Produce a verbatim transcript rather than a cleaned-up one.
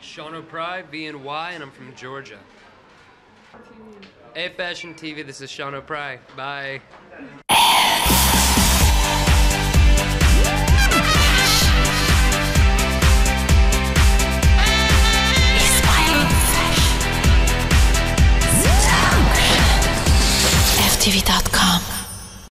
Sean O'Pry, V N Y, and I'm from Georgia. A Fashion T V, this is Sean O'Pry. Bye. F T V dot